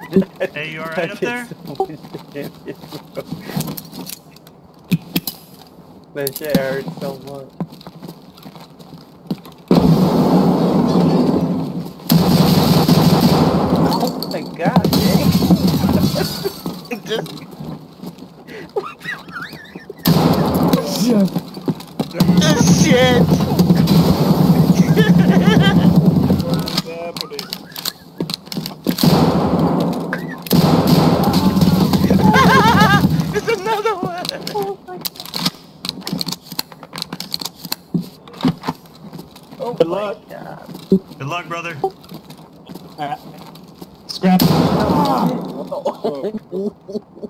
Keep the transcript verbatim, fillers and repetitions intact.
Hey, you alright up there? That shit hurts so much. Oh my god, dang. Just... Shit. Shit! What is happening? There's another one! Oh my god. Oh Good my luck. god. Good luck, brother. Alright. Scrap. Ah! Oh.